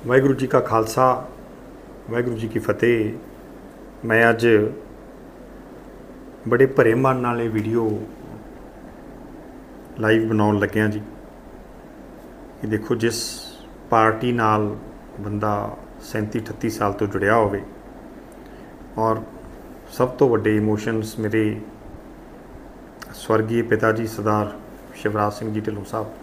वाहिगुरू जी का खालसा वाहिगुरू जी की फतेह। मैं अज बड़े भरे मन नाल वीडियो लाइव बनाउण लग्या जी। कि देखो जिस पार्टी नाल बंदा 37-38 साल तो जुड़िया होवे और सब तो वड्डे इमोशनस मेरे स्वर्गीय पिता जी सरदार शिवराज सिंह जी ढिल्लों साहब,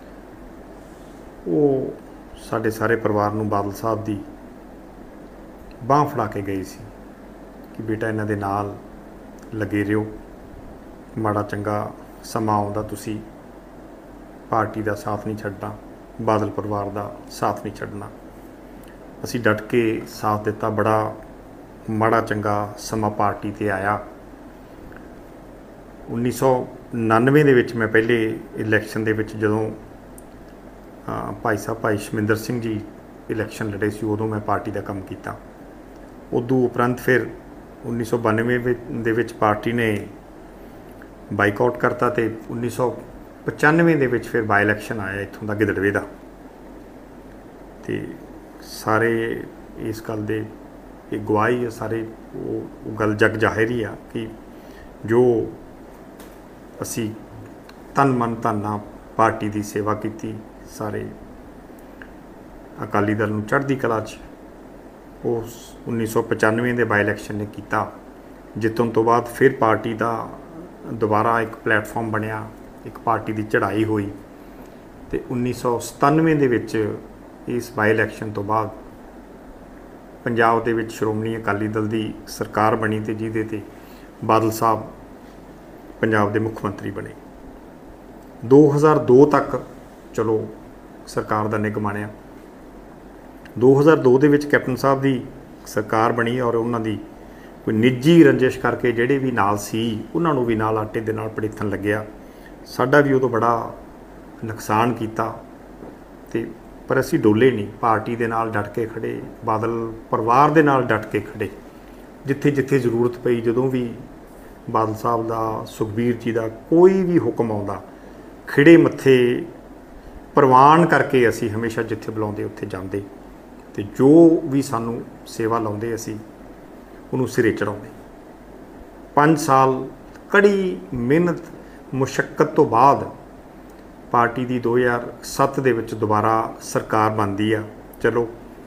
वो साढ़े सारे परिवार नूं बादल साहब दी बांह फड़ा के गई सी कि बेटा इन्हां दे नाल लगे रहो, माड़ा चंगा समा आउंदा तुसी पार्टी का साथ नहीं छड्डना, बादल परिवार का साथ नहीं छड्डना। असी डट के साथ दिता, बड़ा माड़ा चंगा समा पार्टी ते आया। 1999 दे विच मैं पहले इलैक्शन दे विच जदों भाई साहब भाई शमिंदर सिंह जी इलैक्शन लड़े सी, उदों मैं पार्टी का काम किया। उदों उपरंत फिर 1992 दे विच पार्टी ने बाइकआउट करता तो 1995 दे विच फिर बाई इलैक्शन आया इत्थों का गिदड़वे का। तो सारे इस गल दे गवाही है, सारे वो गल जग जाहिर ही आ कि जो असी तन मन धन नाल पार्टी की सेवा की, सारे अकाली दल नूं चढ़दी कला च उस 1995 के बाई इलैक्शन ने किया। जितन तो बाद फिर पार्टी का दोबारा एक प्लेटफॉर्म बनया, एक पार्टी की चढ़ाई हुई। तो 1997 दे विच इस बाई इलैक्शन तो बाद पंजाब दे विच श्रोमणी अकाली दल की सरकार बनी, तो जिहदे ते बादल साहब पंजाब के मुख मंत्री बने। 2002 तक चलो सरकार का निग मानिया। 2002 दे विच कैप्टन साहब की सरकार बनी और उन्हां दी कोई निजी रंजिश करके ਜਿਹੜੇ भी नाल सी उन्हां नूं भी नाल आटे दे नाल पड़ीथन लग्या। साडा भी उदों बड़ा नुकसान किया, ते पर असी डोले नहीं, पार्टी दे नाल डट के खड़े, बादल परिवार दे नाल डट के खड़े। जिथे जिथे जरूरत पई, जदों भी बादल साहब का सुखबीर जी का कोई भी हुक्म आउंदा, खिड़े मत्थे प्रवान करके असी हमेशा जिथे बुलाउंदे उत्थे जांदे, ते जो भी सानू सेवा लाउंदे असी उन्होंने सिरे चढ़ाते। 5 साल कड़ी मेहनत मुशक्कत तो बाद पार्टी की 2007 दे विच दोबारा सरकार बनती है। चलो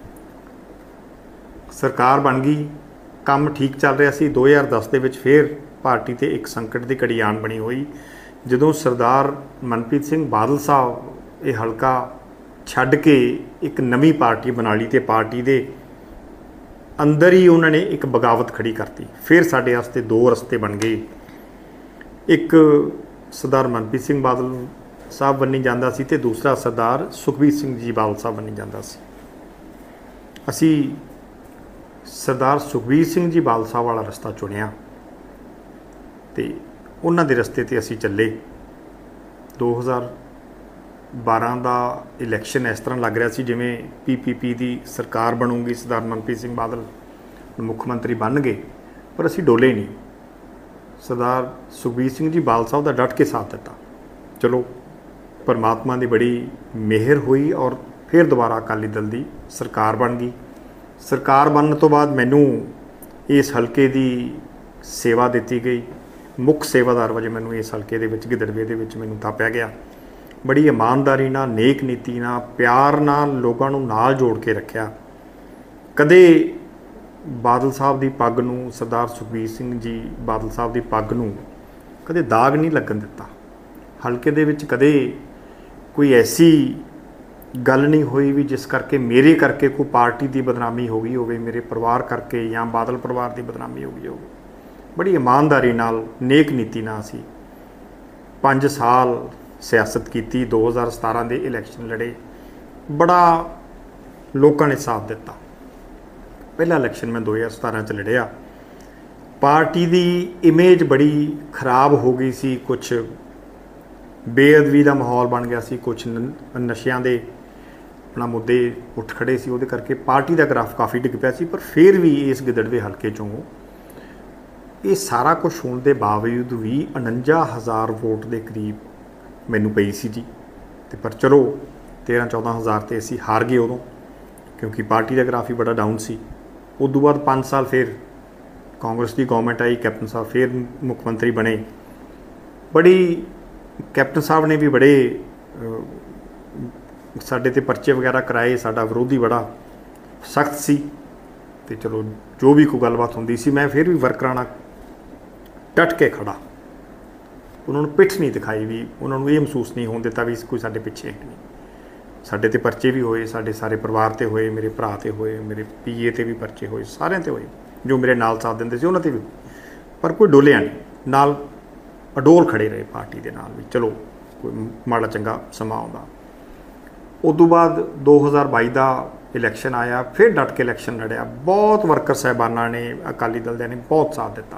सरकार बन गई, काम ठीक चल रहा सी। 2010 दे विच फिर पार्टी ते एक संकट की घड़ी आन बनी हुई, जदों सरदार मनप्रीत सिंह बादल साहब ये हल्का छड्ड के एक नवी पार्टी बना ली, तो पार्टी दे अंदर ही उन्होंने एक बगावत खड़ी करती। फिर साडे वास्ते 2 रस्ते बन गए, एक सरदार मनप्रीत सिंह बादल साहब बनी जाता सी ते दूसरा सरदार सुखबीर सिंह जी बादल साहब बनी जाता सी। असी सरदार सुखबीर सिंह जी बादल साहब वाला रस्ता चुनिया, तो उन्हां दे रस्ते ते असी चले। 2012 का इलैक्शन इस तरह लग रहा सी जिवें PPP की सरकार बनूगी, सरदार मनप्रीत सिंह बादल मुख मंत्री बन गए, पर असी डोले नहीं। सरदार सुखबीर सिंह जी बादल साहब का डट के साथ दिता। चलो परमात्मा की बड़ी मेहर हुई और फिर दोबारा अकाली दल की सरकार बन गई। सरकार बनने तो बाद मैनू इस हल्के की सेवा दी गई, मुख सेवादार वजह मैनू इस हल्के दे विच गिदड़वे दे विच मैनू थापिया गया। बड़ी ईमानदारी नाल, नेक नीति नाल, प्यार नाल लोगों नूं नाल जोड़ के रखिया। कदे बादल साहब की पग नूं, सरदार सुखबीर सिंह जी बादल साहब की पग नूं कदे दाग नहीं लगन दिता। हल्के दे विच कदे कोई ऐसी गल नहीं हुई भी जिस करके मेरे करके कोई पार्टी की बदनामी हो गई होवे, मेरे परिवार करके या बादल परिवार की बदनामी हो गई होवे। बड़ी ईमानदारी नाल, नेक नीति नाल सी 5 साल सियासत की। 2017 के इलैक्शन लड़े, बड़ा लोगों ने साथ दिता। पहला इलैक्शन मैं 2017 च लड़िया, पार्टी की इमेज बड़ी खराब हो गई सी, कुछ बेअदबी का माहौल बन गया सी, कुछ नशियां दे अपना मुद्दे उठ खड़े सी, उहदे करके पार्टी का ग्राफ काफ़ी डिग पिया सी। पर फिर भी इस गिदड़वे हल्के चों ये सारा कुछ होने के बावजूद भी 49,000 वोट के करीब मैनू पई सी जी। तो पर चलो 13-14 हज़ार तो असी हार गए उदों, क्योंकि पार्टी का ग्राफ ही बड़ा डाउन सी। उस तो बाद 5 साल फिर कांग्रेस की गवर्नमेंट आई, कैप्टन साहब फिर मुख्यमंत्री बने। बड़ी कैप्टन साहब ने भी बड़े साडे ते परचे वगैरह कराए, साडा विरोधी बड़ा सख्त सी। तो चलो जो भी कोई गलबात होंदी सी, मैं फिर भी वर्करां नाल डट के खड़ा, उन्होंने पिठ नहीं दिखाई भी, उन्होंने ये महसूस नहीं होने दिता भी कोई साडे पिछे है नहीं। साडे ते परचे भी होए, साडे सारे परिवार ते होए, मेरे भरा ते होए, मेरे पीए ते भी परचे होए, सारिਆਂ ते होए, जो मेरे नाल साथ दिंदे सी उन्हां ते भी, पर कोई डोलिया नहीं, नाल अडोल खड़े रहे पार्टी दे नाल भी चलो कोई माड़ा चंगा समा आउंदा। उस तो बाद 2022 का इलैक्शन आया, फिर डट के इलैक्शन लड़िया। बहुत वर्कर साहबाना ने, अकाली दल ने बहुत साथ दिता।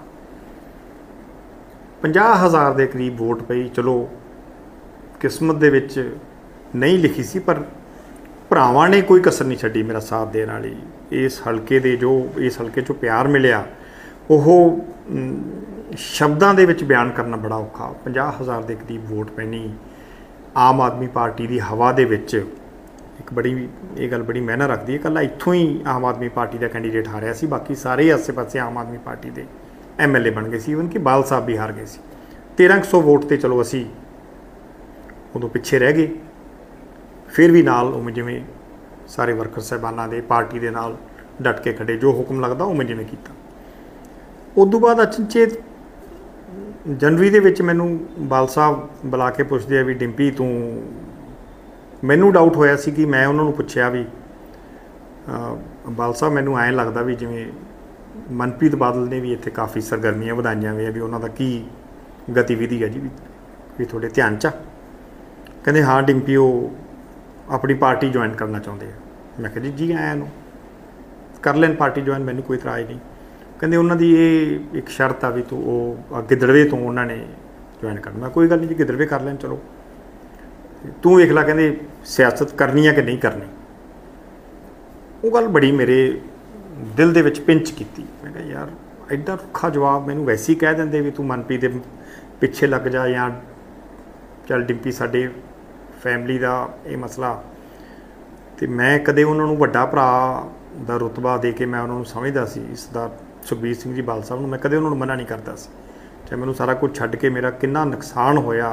50,000 के करीब वोट पई। चलो किस्मत दे विच नहीं लिखी सी, पर भरावां ने कोई कसर नहीं छड्डी मेरा साथ देने वाली। इस हल्के दे जो इस हल्के चों प्यार मिलिया, वो शब्दां दे विच बयान करना बड़ा औखा। 50,000 के करीब वोट पैनी आम आदमी पार्टी की हवा दे विच। एक बड़ी ये गल बड़ी मायना रखती है, कल्ला इत्थों ही आम आदमी पार्टी का कैंडीडेट हारिया सी, बाकी सारे आसे पासे आम आदमी पार्टी के MLA बन गए सी। इवन कि बाल साहब भी हार गए सी। 1300 वोट तो चलो असी उदों पिछे रह गए। फिर भी नाल उवें जिवें सारे वर्कर साहबाना दे पार्टी के नाल डट के खड़े, जो हुक्म लगता उवें जिवें कीता। उस तो बाद अचनचेत जनवरी दे विच मैनूं बाल साहब बुला के पुछदे आ भी डिंपी तूं, मैनूं डाउट होया सी कि मैं उन्होंने पुछया भी बाल साहब मैनूं ऐं लगदा भी जिवें मनप्रीत बादल ने भी इत्थे काफ़ी सरगर्मियां वधाईयां वे भी उन्हां दा की गतिविधि है जी भी थोड़े ध्यान च। कहंदे हाँ डिंपी वो अपनी पार्टी ज्वाइन करना चाहुंदे आ। मैं कहा जी आया नूं कर लैन पार्टी ज्वाइन, मैनूं कोई इतराज़ नहीं। कहंदे उन्हां दी ये एक शर्त आ भी तू वो गिदड़वे तो उन्होंने ज्वाइन करना। मैं कोई गल नहीं जी, गिदड़वे कर लैन, चलो तू वेख ला कहंदे सियासत करनी है कि नहीं करनी। वो गल बड़ी मेरे दिल दे विच पिंच कीती। मैं कहा यार एडा रुखा जवाब मैनूं वैसे ही कह देंदे भी तू मनप्रीत दे पिछे लग जा, या चल डिंपी साडे फैमिली का ये मसला। तो मैं कदे उन्होंने वड्डा भरा दा रुतबा दे के मैं उन्होंने समझदा सी, इसदा सुखबीर सिंह जी बाल साहब नूं मैं कदे उन्होंने मना नहीं करता सी। चाहे मैनूं सारा कुछ छड्ड के मेरा कितना नुकसान होया,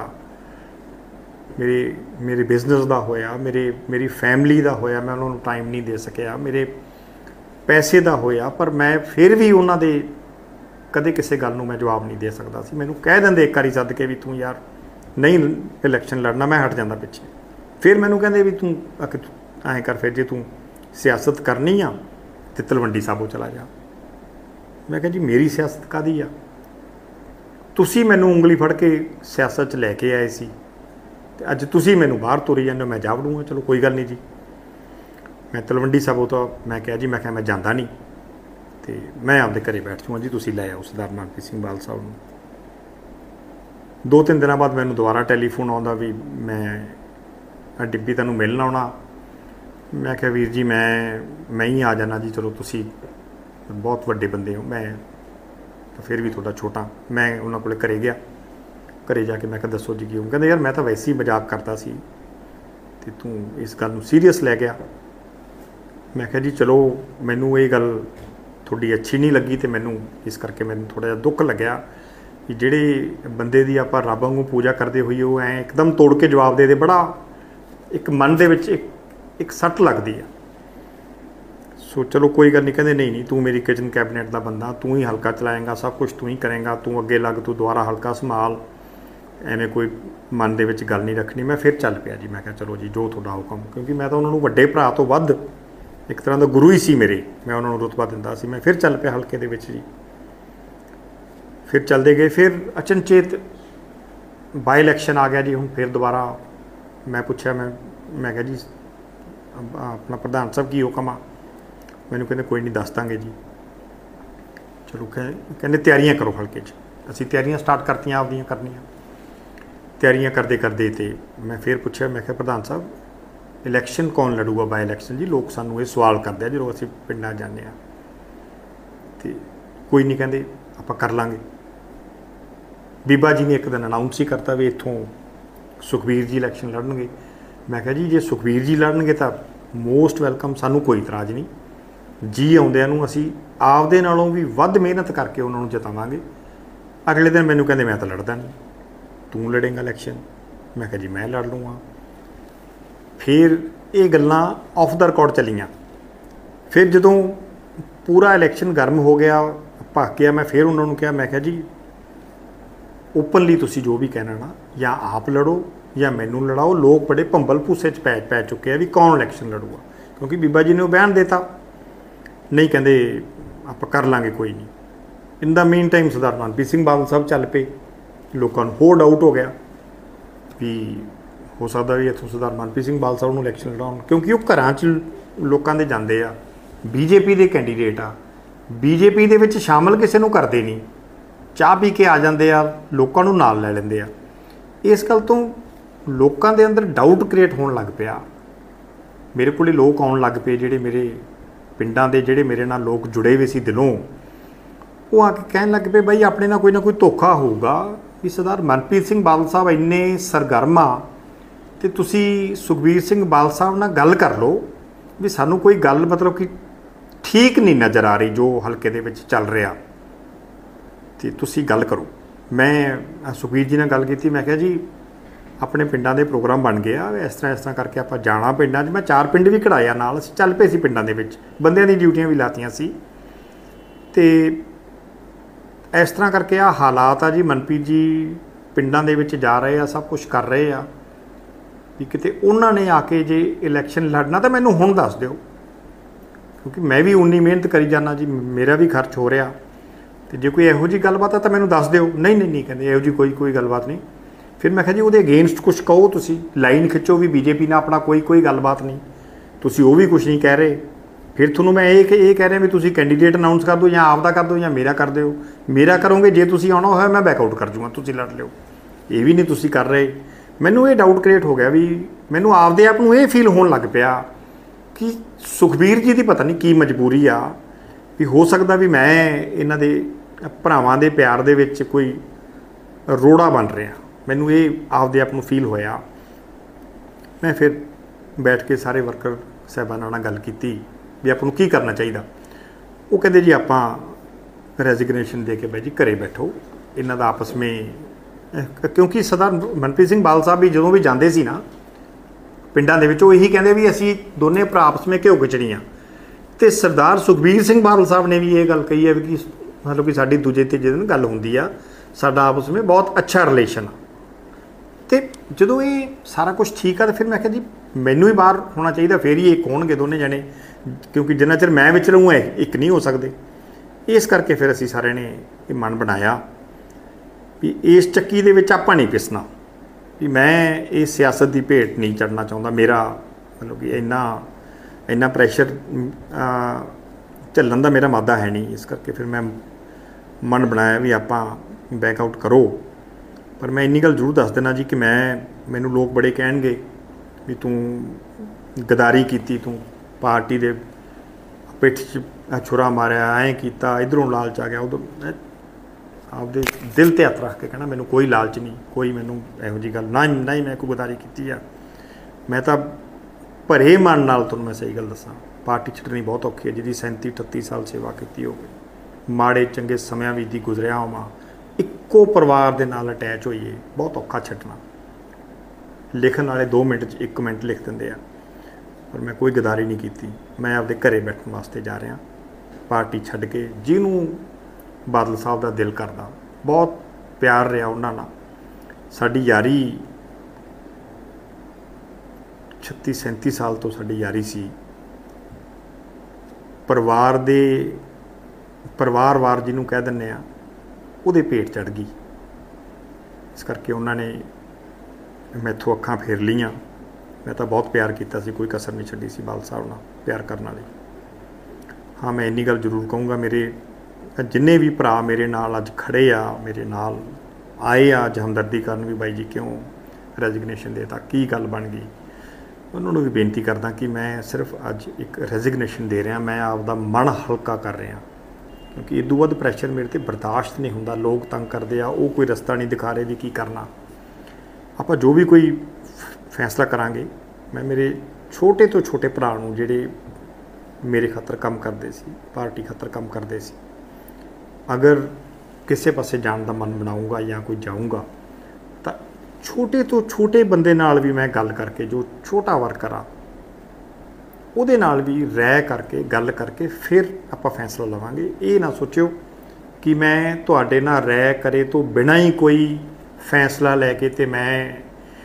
मेरे बिजनेस का होया, मेरी फैमिली का होया, मैं उन्होंने टाइम नहीं दे सकिया, मेरे पैसे का होया, पर मैं फिर भी उन्होंने कदे किसी गल नूं मैं जवाब नहीं दे सकता सी। मैनूं कह देंदे एक बारी सद के भी तू यार नहीं इलैक्शन लड़ना, मैं हट जाता पिछे। फिर मैनूं कहंदे भी तू ऐं कर, फिर जे तू सियासत करनी आ तो तलवंडी साबो चला जा। मैं कहा जी मेरी सियासत कादी आ, तुसी मैनूं उंगली फड़ के सियासत च लैके आए सी, ते अज तुसी मैनूं बाहर तुरी जांदे हो, मैं जा वड़ूंगा। चलो कोई गल नहीं जी, मैं तलवंडी साबो तो मैं कहा जी मैं जांदा नहीं, तो मैं आपदे घरे बैठ जाऊँगा जी, तुसी लै आओ सरदार मनप्रीत सिंह बाल साहब नूं। 2-3 दिनों बाद मैनूं दोबारा टैलीफोन आउंदा भी मैं डिंपी तैनूं मिलण आउणा। मैं कहा वीर जी मैं ही आ जाना जी, चलो तुसी बहुत वड्डे बंदे हो, मैं तो फिर भी थोड़ा छोटा। मैं उन्होंने कोले घरे गया, घरे जाके मैं कहा दसो जी क्यों। कहते यार मैं तो वैसे ही मजाक करता सी, ते तू इस गल नूं सीरीयस लै गया। मैं कहा जी चलो मैनूं ये गल थोड़ी अच्छी नहीं लगी, तो मैनूं इस करके मैनूं थोड़ा जिहा दुख लग्या कि जिहड़े बंदे दी आपां रब वांगू पूजा करते होइए वो ऐ एकदम तोड़ के जवाब दे बड़ा एक मन दे विच एक सट लगदी है। सो चलो कोई गल नहीं। कहते नहीं तू मेरी किचन कैबिनेट का बंदा, तू ही हल्का चलाएगा, सब कुछ तू ही करेंगा, तू अगे लग, तू दोबारा हल्का संभाल, एवें कोई मन दे विच गल नहीं रखनी। मैं फिर चल पिया जी। मैं कहा चलो जी जो तुहाडा हुक्म, क्योंकि मैं तो उन्होंने वड्डे भरा तो वध एक तरह का गुरु ही सी मेरे, मैं उन्होंने रुतबा दिंदा सी। मैं फिर चल पिया हल्के दे विच जी। फिर चलते गए, फिर अचनचेत बाई इलैक्शन आ गया जी। हुण फिर दोबारा मैं पूछा, मैं कहा जी अपना प्रधान साहब की हुक्म आ। मैनूं कहंदे कोई नहीं दस देंगे जी। चलो कहंदे तैयारियां करो हल्के च। असीं तैयारियां स्टार्ट करतियां आपदियां करनियां। तैयारियां करते करते तो मैं फिर पूछा, मैं कहा प्रधान साहब इलैक्शन कौन लड़ूगा बाई इलैक्शन जी, लोग सानूं ये सवाल करते हैं जो असीं पिंडां जाने आ। तो कोई नहीं, कहंदे आपां कर लांगे। बीबा जी ने एक दिन अनाउंस ही करता भी इत्थों सुखबीर जी इलैक्शन लड़नगे। मैं कहा जी जे सुखबीर जी लड़नगे तो ਮੋਸਟ ਵੈਲਕਮ, ਸਾਨੂੰ ਕੋਈ ਇਤਰਾਜ਼ ਨਹੀਂ। ਜੀ ਆਉਂਦਿਆਂ ਨੂੰ ਅਸੀਂ ਆਪਦੇ ਨਾਲੋਂ ਵੀ ਵੱਧ ਮਿਹਨਤ ਕਰਕੇ ਉਹਨਾਂ ਨੂੰ ਜਿਤਾਵਾਂਗੇ। ਅਗਲੇ ਦਿਨ ਮੈਨੂੰ ਕਹਿੰਦੇ ਮੈਂ ਤਾਂ ਲੜਦਾ ਨਹੀਂ, ਤੂੰ ਲੜੇਂਗਾ ਇਲੈਕਸ਼ਨ। ਮੈਂ ਕਿਹਾ ਜੀ ਮੈਂ ਲੜ ਲੂੰਗਾ। ਫਿਰ ਇਹ ਗੱਲਾਂ ਆਫ ਦਾ ਰਿਕਾਰਡ ਚੱਲੀਆਂ। ਫਿਰ ਜਦੋਂ ਪੂਰਾ ਇਲੈਕਸ਼ਨ ਗਰਮ ਹੋ ਗਿਆ, ਭੱਕ ਗਿਆ, ਮੈਂ ਫਿਰ ਉਹਨਾਂ ਨੂੰ ਕਿਹਾ, ਮੈਂ ਕਿਹਾ ਜੀ ਓਪਨਲੀ ਤੁਸੀਂ ਜੋ ਵੀ ਕਹਿਣਾ ਨਾ, ਜਾਂ ਆਪ ਲੜੋ ਜਾਂ ਮੈਨੂੰ ਲੜਾਓ। ਲੋਕ ਬੜੇ ਭੰਬਲ ਭੂਸੇ 'ਚ ਪੈ ਚੁੱਕੇ ਆ ਵੀ ਕੌਣ ਇਲੈਕਸ਼ਨ ਲੜੂਗਾ, ਕਿਉਂਕਿ ਬੀਬਾ ਜੀ ਨੇ ਉਹ ਬਿਆਨ ਦੇਤਾ। ਨਹੀਂ ਕਹਿੰਦੇ ਆਪਾਂ ਕਰ ਲਾਂਗੇ, ਕੋਈ ਨਹੀਂ। In the mean time Sardar Manpreet Singh Badal Sahib ਚੱਲ ਪਏ। ਲੋਕਾਂ ਨੂੰ ਹੋਰ ਡਾਊਟ ਹੋ ਗਿਆ ਵੀ ਹੋ ਸਕਦਾ ਵੀ ਇੱਥੋਂ ਸਰਦਾਰ ਮਨਪ੍ਰੀਤ ਸਿੰਘ ਬਾਦਲ ਸਾਹਿਬ ਨੂੰ ਇਲੈਕਸ਼ਨ ਲੜਾਉਣ, ਕਿਉਂਕਿ ਉਹ ਘਰਾਂ 'ਚ ਲੋਕਾਂ ਦੇ ਜਾਂਦੇ ਆ, ਬੀਜੇਪੀ ਦੇ ਕੈਂਡੀਡੇਟ ਆ, ਬੀਜੇਪੀ ਦੇ ਵਿੱਚ ਸ਼ਾਮਲ ਕਿਸੇ ਨੂੰ ਕਰਦੇ ਨਹੀਂ, ਚਾਹ ਪੀ ਕੇ ਆ ਜਾਂਦੇ ਆ, ਲੋਕਾਂ ਨੂੰ ਨਾਲ ਲੈ ਲੈਂਦੇ ਆ। ਇਸ ਗੱਲ ਤੋਂ ਲੋਕਾਂ ਦੇ ਅੰਦਰ ਡਾਊਟ ਕ੍ਰੀਏਟ ਹੋਣ ਲੱਗ ਪਿਆ। ਮੇਰੇ ਕੋਲੇ ਲੋਕ ਆਉਣ ਲੱਗ ਪਏ, ਜਿਹੜੇ ਮੇਰੇ ਪਿੰਡਾਂ ਦੇ, ਜਿਹੜੇ ਮੇਰੇ ਨਾਲ ਲੋਕ ਜੁੜੇ ਹੋਏ ਸੀ ਦਿਲੋਂ, ਉਹ ਆ ਕੇ ਕਹਿਣ ਲੱਗ ਪਏ ਬਾਈ ਆਪਣੇ ਨਾਲ ਕੋਈ ਨਾ ਕੋਈ ਧੋਖਾ ਹੋਊਗਾ ਵੀ ਸਰਦਾਰ ਮਨਪ੍ਰੀਤ ਸਿੰਘ ਬਾਦਲ ਸਾਹਿਬ ਇੰਨੇ ਸਰਗਰਮ ਆ ਤੇ ਤੁਸੀਂ ਸੁਖਬੀਰ ਸਿੰਘ ਬਾਦਲ ਸਾਹਿਬ ਨਾਲ ਗੱਲ ਕਰ ਲਓ ਵੀ ਸਾਨੂੰ ਕੋਈ ਗੱਲ ਮਤਲਬ ਕਿ ਠੀਕ ਨਹੀਂ ਨਜ਼ਰ ਆ ਰਹੀ ਜੋ ਹਲਕੇ ਦੇ ਵਿੱਚ ਚੱਲ ਰਿਹਾ, ਤੇ ਤੁਸੀਂ ਗੱਲ ਕਰੋ। ਮੈਂ ਸੁਖਬੀਰ ਜੀ ਨਾਲ ਗੱਲ ਕੀਤੀ। ਮੈਂ ਕਿਹਾ ਜੀ ਆਪਣੇ ਪਿੰਡਾਂ ਦੇ ਪ੍ਰੋਗਰਾਮ ਬਣ ਗਏ ਆ, ਇਸ ਤਰ੍ਹਾਂ ਕਰਕੇ ਆਪਾਂ ਜਾਣਾ ਪਿੰਡਾਂ 'ਚ। ਮੈਂ 4 ਪਿੰਡ ਵੀ ਕਢਾਇਆ ਨਾਲ, ਅਸੀਂ ਚੱਲ ਪਏ ਸੀ ਪਿੰਡਾਂ ਦੇ ਵਿੱਚ, ਬੰਦਿਆਂ ਦੀ ਡਿਊਟੀਆਂ ਵੀ ਲਾਤੀਆਂ ਸੀ। ਤੇ ਇਸ ਤਰ੍ਹਾਂ ਕਰਕੇ ਆ ਹਾਲਾਤ ਆ ਜੀ, ਮਨਪ੍ਰੀਤ ਜੀ ਪਿੰਡਾਂ ਦੇ ਵਿੱਚ ਜਾ ਰਹੇ ਆ, ਸਭ ਕੁਝ ਕਰ ਰਹੇ ਆ, ਵੀ ਕਿਤੇ ਉਹਨਾਂ ਨੇ ਆ ਕੇ ਜੇ ਇਲੈਕਸ਼ਨ ਲੜਨਾ ਤਾਂ ਮੈਨੂੰ ਹੁਣ ਦੱਸ ਦਿਓ, ਕਿਉਂਕਿ ਮੈਂ ਵੀ ਉਨੀ ਮਿਹਨਤ ਕਰੀ ਜਾਂਦਾ ਜੀ, ਮੇਰਾ ਵੀ ਖਰਚ ਹੋ ਰਿਹਾ। ਤੇ ਜੇ ਕੋਈ ਇਹੋ ਜਿਹੀ ਗੱਲਬਾਤ ਆ ਤਾਂ ਮੈਨੂੰ ਦੱਸ ਦਿਓ। ਨਹੀਂ ਕਹਿੰਦੇ ਇਹੋ ਜਿਹੀ ਕੋਈ ਗੱਲਬਾਤ ਨਹੀਂ। ਫਿਰ ਮੈਂ ਕਿਹਾ ਜੀ ਉਹਦੇ ਅਗੇਂਸਟ ਕੁਛ ਕਹੋ, ਤੁਸੀਂ ਲਾਈਨ ਖਿੱਚੋ ਵੀ ਬੀਜੇਪੀ ਨਾਲ ਆਪਣਾ ਕੋਈ ਗੱਲਬਾਤ ਨਹੀਂ, ਤੁਸੀਂ ਉਹ ਵੀ ਕੁਛ ਨਹੀਂ ਕਹਿ ਰਹੇ। ਫਿਰ ਤੁਹਾਨੂੰ ਮੈਂ ਇਹ ਕਹਿ ਰਿਹਾ ਵੀ ਤੁਸੀਂ ਕੈਂਡੀਡੇਟ ਅਨਾਊਂਸ ਕਰ ਦਿਓ, ਜਾਂ ਆਪ ਦਾ ਕਰ ਦਿਓ ਜਾਂ ਮੇਰਾ ਕਰ ਦਿਓ। ਮੇਰਾ ਕਰੋਗੇ, ਜੇ ਤੁਸੀਂ ਆਉਣਾ ਹੋਇਆ ਮੈਂ ਬੈਕਆਊਟ ਕਰ ਜੂੰਗਾ, ਤੁਸੀਂ ਲੜ ਲਿਓ। ਇਹ ਵੀ ਨਹੀਂ ਤੁਸੀਂ ਕਰ ਰਹੇ। ਮੈਨੂੰ ਇਹ ਡਾਊਟ ਕ੍ਰੀਏਟ ਹੋ ਗਿਆ ਵੀ ਮੈਨੂੰ ਆਪਦੇ ਆਪ ਨੂੰ ਇਹ ਫੀਲ ਹੋਣ ਲੱਗ ਪਿਆ ਕਿ ਸੁਖਬੀਰ ਜੀ ਦੀ ਪਤਾ ਨਹੀਂ ਕੀ ਮਜਬੂਰੀ ਆ, ਵੀ ਹੋ ਸਕਦਾ ਵੀ ਮੈਂ ਇਹਨਾਂ ਦੇ ਭਰਾਵਾਂ ਦੇ ਪਿਆਰ ਦੇ ਵਿੱਚ ਕੋਈ ਰੋੜਾ ਬਣ ਰਿਹਾ। ਮੈਨੂੰ ਇਹ ਆਪਦੇ ਆਪ ਨੂੰ ਫੀਲ ਹੋਇਆ। ਮੈਂ ਫਿਰ ਬੈਠ ਕੇ ਸਾਰੇ ਵਰਕਰ ਸਾਹਿਬਾਨਾਂ ਨਾਲ ਗੱਲ ਕੀਤੀ ਵੀ ਆਪਾਂ ਨੂੰ ਕੀ ਕਰਨਾ ਚਾਹੀਦਾ। ਉਹ ਕਹਿੰਦੇ ਜੀ ਆਪਾਂ ਰੈਜ਼ਿਗਨੇਸ਼ਨ ਦੇ ਕੇ ਬਾਈ ਜੀ ਘਰੇ ਬੈਠੋ, ਇਹਨਾਂ ਦਾ ਆਪਸ ਵਿੱਚ, ਕਿਉਂਕਿ ਸਰਦਾਰ ਮਨਪ੍ਰੀਤ ਸਿੰਘ ਬਾਦਲ ਸਾਹਿਬ ਵੀ ਜਦੋਂ ਵੀ ਜਾਂਦੇ ਸੀ ਨਾ ਪਿੰਡਾਂ ਦੇ ਵਿੱਚ, ਉਹ ਇਹੀ ਕਹਿੰਦੇ ਵੀ ਅਸੀਂ ਦੋਨੇ ਭਰਾ ਆਪਸ ਵਿੱਚ ਘਿਓ ਖਿਚੜੀਆਂ। ਤੇ ਸਰਦਾਰ ਸੁਖਬੀਰ ਸਿੰਘ ਬਾਦਲ ਸਾਹਿਬ ਨੇ ਵੀ ਇਹ ਗੱਲ ਕਹੀ ਹੈ ਵੀ ਕਿ ਮਤਲਬ ਕਿ ਸਾਡੀ ਦੂਜੇ ਤੀਜੇ ਦਿਨ ਗੱਲ ਹੁੰਦੀ ਆ, ਸਾਡਾ ਆਪਸ ਵਿੱਚ ਬਹੁਤ ਅੱਛਾ ਰਿਲੇਸ਼ਨ ਆ। ਤੇ ਜਦੋਂ ਇਹ ਸਾਰਾ ਕੁਝ ਠੀਕ ਆ ਤਾਂ ਫਿਰ ਮੈਂ ਕਿਹਾ ਜੀ ਮੈਨੂੰ ਹੀ ਬਾਹਰ ਹੋਣਾ ਚਾਹੀਦਾ, ਫਿਰ ਹੀ ਇੱਕ ਹੋਣਗੇ ਦੋਨੇ ਜਣੇ, ਕਿਉਂਕਿ ਜਿੰਨਾ ਚਿਰ ਮੈਂ ਵਿੱਚ ਰਹੂੰਗਾ ਇੱਕ ਨਹੀਂ ਹੋ ਸਕਦੇ। ਇਸ ਕਰਕੇ ਫਿਰ ਅਸੀਂ ਸਾਰਿਆਂ ਨੇ ਇਹ ਮਨ ਬਣਾਇਆ ਵੀ ਇਸ ਚੱਕੀ ਦੇ ਵਿੱਚ ਆਪਾਂ ਨਹੀਂ ਪਿਸਣਾ, ਵੀ ਮੈਂ ਇਹ ਸਿਆਸਤ ਦੀ ਭੇਟ ਨਹੀਂ ਚੜ੍ਹਨਾ ਚਾਹੁੰਦਾ। ਮੇਰਾ ਮਤਲਬ ਕਿ ਇੰਨਾ ਪ੍ਰੈਸ਼ਰ ਝੱਲਣ ਦਾ ਮੇਰਾ ਮਾਦਾ ਹੈ ਨਹੀਂ। ਇਸ ਕਰਕੇ ਫਿਰ ਮੈਂ ਮਨ ਬਣਾਇਆ ਵੀ ਆਪਾਂ ਬੈਕਆਊਟ ਕਰੋ। ਪਰ ਮੈਂ ਇੰਨੀ ਗੱਲ ਜ਼ਰੂਰ ਦੱਸ ਦੇਣਾ ਜੀ ਕਿ ਮੈਨੂੰ ਲੋਕ ਬੜੇ ਕਹਿਣਗੇ ਵੀ ਤੂੰ ਗਦਾਰੀ ਕੀਤੀ, ਤੂੰ ਪਾਰਟੀ ਦੇ ਪਿੱਠ 'ਚ ਛੁਰਾ ਮਾਰਿਆ, ਐਂ ਕੀਤਾ, ਇੱਧਰੋਂ ਲਾਲਚ ਆ ਗਿਆ। ਉਦੋਂ ਮੈਂ ਆਪਦੇ ਦਿਲ 'ਤੇ ਹੱਥ ਰੱਖ ਕੇ ਕਹਿਣਾ ਮੈਨੂੰ ਕੋਈ ਲਾਲਚ ਨਹੀਂ, ਕੋਈ ਮੈਨੂੰ ਇਹੋ ਜਿਹੀ ਗੱਲ ਨਾ ਹੀ ਮੈਂ ਕੋਈ ਗਦਾਰੀ ਕੀਤੀ ਆ। ਮੈਂ ਤਾਂ ਭਰੇ ਮਨ ਨਾਲ ਤੁਹਾਨੂੰ ਮੈਂ ਸਹੀ ਗੱਲ ਦੱਸਾਂ, ਪਾਰਟੀ ਛੱਡਣੀ ਬਹੁਤ ਔਖੀ ਹੈ। ਜਿਹਦੀ 37-38 ਸਾਲ ਸੇਵਾ ਕੀਤੀ ਹੋਵੇ, ਮਾੜੇ ਚੰਗੇ ਸਮਿਆਂ ਵਿੱਚ ਦੀ ਗੁਜ਼ਰਿਆ ਹੋਵਾਂ, ਇੱਕੋ ਪਰਿਵਾਰ ਦੇ ਨਾਲ ਅਟੈਚ ਹੋਈਏ, ਬਹੁਤ ਔਖਾ ਛੱਡਣਾ। ਲਿਖਣ ਵਾਲੇ 2 ਮਿੰਟ 'ਚ 1 ਮਿੰਟ ਲਿਖ ਦਿੰਦੇ ਆ, ਪਰ ਮੈਂ ਕੋਈ ਗਦਾਰੀ ਨਹੀਂ ਕੀਤੀ। ਮੈਂ ਆਪਦੇ ਘਰੇ ਬੈਠਣ ਵਾਸਤੇ ਜਾ ਰਿਹਾ, ਪਾਰਟੀ ਛੱਡ ਕੇ। ਜਿਹਨੂੰ ਬਾਦਲ ਸਾਹਿਬ ਦਾ ਦਿਲ ਕਰਦਾ, ਬਹੁਤ ਪਿਆਰ ਰਿਹਾ ਉਹਨਾਂ ਨਾਲ। ਸਾਡੀ ਯਾਰੀ 36-37 ਸਾਲ ਤੋਂ ਸਾਡੀ ਯਾਰੀ ਸੀ। ਪਰਿਵਾਰਵਾਰ ਜਿਹਨੂੰ ਕਹਿ ਦਿੰਦੇ ਆ, ਉਹਦੇ ਭੇਟ ਚੜ੍ਹ ਗਈ। ਇਸ ਕਰਕੇ ਉਹਨਾਂ ਨੇ ਮੈਥੋਂ ਅੱਖਾਂ ਫੇਰ ਲਈਆਂ। ਮੈਂ ਤਾਂ ਬਹੁਤ ਪਿਆਰ ਕੀਤਾ ਸੀ, ਕੋਈ ਕਸਰ ਨਹੀਂ ਛੱਡੀ ਸੀ ਬਾਦਲ ਸਾਹਿਬ ਨਾਲ ਪਿਆਰ ਕਰਨ ਵਾਲੀ। ਹਾਂ, ਮੈਂ ਇੰਨੀ ਗੱਲ ਜ਼ਰੂਰ ਕਹੂੰਗਾ, ਮੇਰੇ ਜਿੰਨੇ ਵੀ ਭਰਾ ਮੇਰੇ ਨਾਲ ਅੱਜ ਖੜ੍ਹੇ ਆ, ਮੇਰੇ ਨਾਲ ਆਏ ਆ ਅੱਜ ਹਮਦਰਦੀ ਕਰਨ ਵੀ ਬਾਈ ਜੀ ਕਿਉਂ ਰੈਜ਼ਿਗਨੇਸ਼ਨ ਦੇ ਤਾ, ਕੀ ਗੱਲ ਬਣ ਗਈ, ਉਹਨਾਂ ਨੂੰ ਵੀ ਬੇਨਤੀ ਕਰਦਾ ਕਿ ਮੈਂ ਸਿਰਫ ਅੱਜ ਇੱਕ ਰੈਜ਼ਿਗਨੇਸ਼ਨ ਦੇ ਰਿਹਾ। ਮੈਂ ਆਪਦਾ ਮਨ ਹਲਕਾ ਕਰ ਰਿਹਾ, ਕਿਉਂਕਿ ਇਦੋਂ ਵੱਧ ਪ੍ਰੈਸ਼ਰ ਮੇਰੇ 'ਤੇ ਬਰਦਾਸ਼ਤ ਨਹੀਂ ਹੁੰਦਾ। ਲੋਕ ਤੰਗ ਕਰਦੇ ਆ, ਉਹ ਕੋਈ ਰਸਤਾ ਨਹੀਂ ਦਿਖਾ ਰਹੇ ਵੀ ਕੀ ਕਰਨਾ। ਆਪਾਂ ਜੋ ਵੀ ਕੋਈ ਫੈਸਲਾ ਕਰਾਂਗੇ, ਮੈਂ ਮੇਰੇ ਛੋਟੇ ਤੋਂ ਛੋਟੇ ਭਰਾ ਨੂੰ ਜਿਹੜੇ ਮੇਰੇ ਖਾਤਰ ਕੰਮ ਕਰਦੇ ਸੀ, ਪਾਰਟੀ ਖਾਤਰ ਕੰਮ ਕਰਦੇ ਸੀ, ਅਗਰ ਕਿਸੇ ਪਾਸੇ ਜਾਣ ਦਾ ਮਨ ਬਣਾਊਂਗਾ ਜਾਂ ਕੋਈ ਜਾਊਂਗਾ ਤਾਂ ਛੋਟੇ ਤੋਂ ਛੋਟੇ ਬੰਦੇ ਨਾਲ ਵੀ ਮੈਂ ਗੱਲ ਕਰਕੇ, ਜੋ ਛੋਟਾ ਵਰਕਰ ਆ ਉਹਦੇ ਨਾਲ ਵੀ ਰਾਏ ਕਰਕੇ, ਗੱਲ ਕਰਕੇ ਫਿਰ ਆਪਾਂ ਫੈਸਲਾ ਲਵਾਂਗੇ। ਇਹ ਨਾ ਸੋਚਿਓ ਕਿ ਮੈਂ ਤੁਹਾਡੇ ਨਾਲ ਰਾਏ ਕਰੇ ਤੋਂ ਬਿਨਾਂ ਹੀ ਕੋਈ ਫੈਸਲਾ ਲੈ ਕੇ ਤੇ ਮੈਂ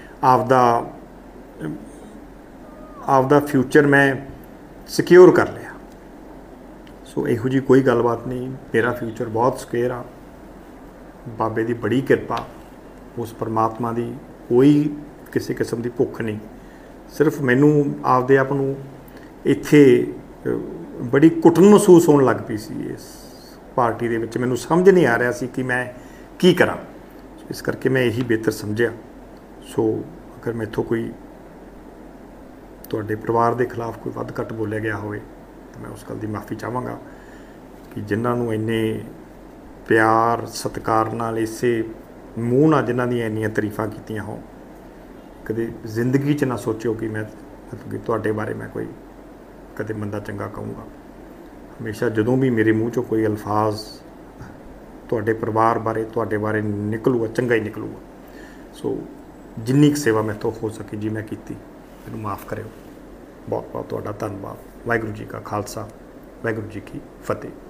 ਆਪਦਾ ਫਿਊਚਰ ਮੈਂ ਸਿਕਿਉਰ ਕਰ ਲਿਆ। ਸੋ ਇਹੋ ਜਿਹੀ ਕੋਈ ਗੱਲਬਾਤ ਨਹੀਂ। ਮੇਰਾ ਫਿਊਚਰ ਬਹੁਤ ਸਿਕਿਉਰ ਆ। ਬਾਬੇ ਦੀ ਬੜੀ ਕਿਰਪਾ, ਉਸ ਪਰਮਾਤਮਾ ਦੀ ਕੋਈ ਕਿਸੇ ਕਿਸਮ ਦੀ ਭੁੱਖ ਨਹੀਂ। ਸਿਰਫ ਮੈਨੂੰ ਆਪਦੇ ਆਪ ਨੂੰ ਇੱਥੇ ਬੜੀ ਘੁਟਨ ਮਹਿਸੂਸ ਹੋਣ ਲੱਗ ਪਈ ਸੀ ਇਸ ਪਾਰਟੀ ਦੇ ਵਿੱਚ। ਮੈਨੂੰ ਸਮਝ ਨਹੀਂ ਆ ਰਿਹਾ ਸੀ ਕਿ ਮੈਂ ਕੀ ਕਰਾਂ। ਇਸ ਕਰਕੇ ਮੈਂ ਇਹੀ ਬਿਹਤਰ ਸਮਝਿਆ। ਸੋ ਅਗਰ ਮੈਥੋਂ ਕੋਈ ਤੁਹਾਡੇ ਪਰਿਵਾਰ ਦੇ ਖਿਲਾਫ ਕੋਈ ਵੱਧ ਘੱਟ ਬੋਲਿਆ ਗਿਆ ਹੋਵੇ ਤਾਂ ਮੈਂ ਉਸ ਗੱਲ ਦੀ ਮਾਫੀ ਚਾਹਾਂਗਾ ਕਿ ਜਿਨ੍ਹਾਂ ਨੂੰ ਇੰਨੇ ਪਿਆਰ ਸਤਿਕਾਰ ਨਾਲ, ਇਸੇ ਮੂੰਹ ਨਾਲ ਜਿਨ੍ਹਾਂ ਦੀਆਂ ਇੰਨੀਆਂ ਤਾਰੀਫਾਂ ਕੀਤੀਆਂ ਹੋਣ, ਕਦੇ ਜ਼ਿੰਦਗੀ 'ਚ ਨਾ ਸੋਚਿਓ ਕਿ ਮੈਂ ਮਤਲਬ ਕਿ ਤੁਹਾਡੇ ਬਾਰੇ ਮੈਂ ਕੋਈ ਕਦੇ ਮੰਦਾ ਚੰਗਾ ਕਹੂੰਗਾ। ਹਮੇਸ਼ਾ ਜਦੋਂ ਵੀ ਮੇਰੇ ਮੂੰਹ 'ਚੋਂ ਕੋਈ ਅਲਫਾਜ਼ ਤੁਹਾਡੇ ਪਰਿਵਾਰ ਬਾਰੇ, ਤੁਹਾਡੇ ਬਾਰੇ ਨਿਕਲੂਗਾ, ਚੰਗਾ ਹੀ ਨਿਕਲੂਗਾ। ਸੋ ਜਿੰਨੀ ਕੁ ਸੇਵਾ ਮੈਥੋਂ ਹੋ ਸਕੇ ਜੀ ਮੈਂ ਕੀਤੀ। ਮੈਨੂੰ ਮਾफ़ ਕਰਿਓ। ਬਹੁਤ ਬਹੁਤ ਤੁਹਾਡਾ ਧੰਨਵਾਦ। ਵਾਹਿਗੁਰੂ ਜੀ ਕਾ ਖਾਲਸਾ, ਵਾਹਿਗੁਰੂ ਜੀ ਕੀ ਫਤਿਹ।